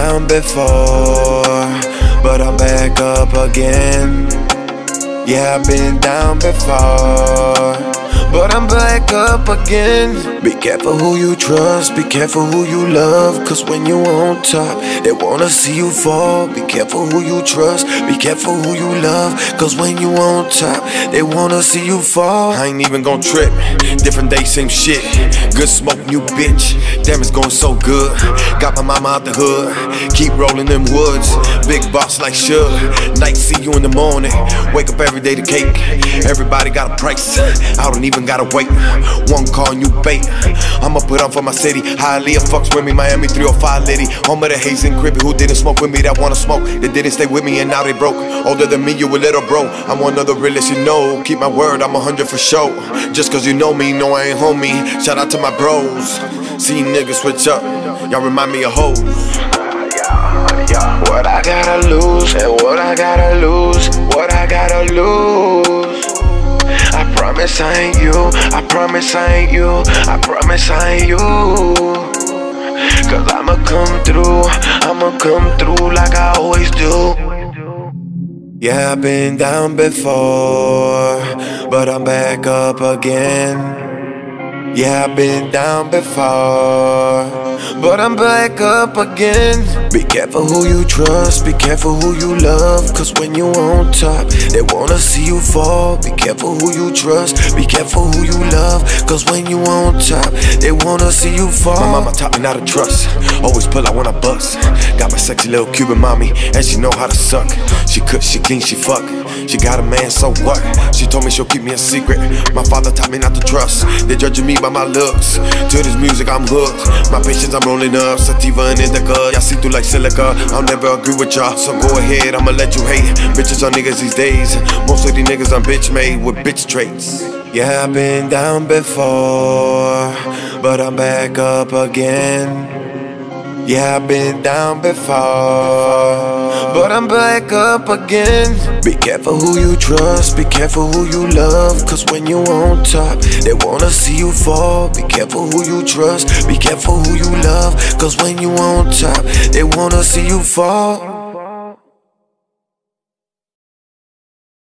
down before, but I'm back up again. Yeah, I've been down before, but I'm back up again. Be careful who you trust, be careful who you love, cause when you on top, they wanna see you fall. Be careful who you trust, be careful who you love, cause when you on top, they wanna see you fall. I ain't even gon' trip, different day, same shit. Good smoke, new bitch, damn it's going so good. Got my mama out the hood, keep rolling them woods. Big boss like Suge, night see you in the morning. Wake up every day to cake, everybody got a price, I don't even gotta wait. One call and you bait, I'ma put on for my city. Hialeah fucks with me, Miami 305 Liddy. Home of the haze and crippy, who didn't smoke with me that wanna smoke. They didn't stay with me and now they broke. Older than me, you a little bro. I'm one of the realest you know. Keep my word, I'm 100 for sure. Just cause you know me, no I ain't homie. Shout out to my bros. See niggas switch up, y'all remind me of hoes. What I gotta lose, and what I gotta lose, what I gotta lose. I promise I ain't you, I promise I ain't you, I promise I ain't you. Cause I'ma come through like I always do. Yeah, I've been down before, but I'm back up again. Yeah, I've been down before, but I'm back up again. Be careful who you trust, be careful who you love, cause when you on top, they wanna see you fall. Be careful who you trust, be careful who you love, cause when you on top, they wanna see you fall. My mama taught me not to trust, always pull out when I bust. Got my sexy little Cuban mommy, and she know how to suck. She cook, she clean, she fuck. She got a man, so what? She told me she'll keep me a secret. My father taught me not to trust, they judging me by my looks. To this music I'm hooked, my patience I'm rolling up. Sativa and indica, y'all see through like silica. I'll never agree with y'all, so go ahead, I'ma let you hate. Bitches on niggas these days, most of these niggas I'm bitch made with bitch traits. Yeah, I've been down before, but I'm back up again. Yeah, I've been down before, but I'm back up again. Be careful who you trust, be careful who you love, cause when you on top, they wanna see you fall. Be careful who you trust, be careful who you love, cause when you on top, they wanna see you fall.